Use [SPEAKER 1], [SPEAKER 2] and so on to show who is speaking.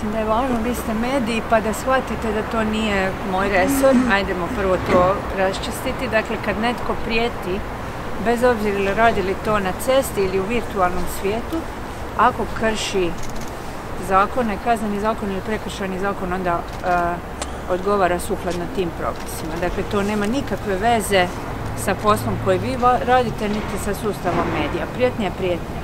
[SPEAKER 1] mislim da je važno, vi ste mediji, pa da shvatite da to nije moj resor. Ajdemo prvo to raščistiti. Dakle, kad netko prijeti, bez obzira radili to na cesti ili u virtualnom svijetu, ako krši zakone, kazneni zakon ili prekršajni zakon, onda odgovara sukladno tim propisima. Dakle, to nema nikakve veze sa poslom koji vi radite, niti sa sustavom medija. Prijetnja je prijetnja.